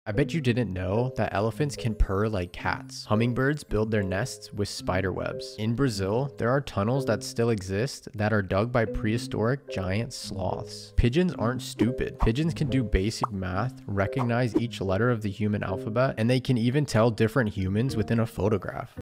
I bet you didn't know that elephants can purr like cats. Hummingbirds build their nests with spider webs. In Brazil, there are tunnels that still exist that are dug by prehistoric giant sloths. Pigeons aren't stupid. Pigeons can do basic math, recognize each letter of the human alphabet, and they can even tell different humans within a photograph.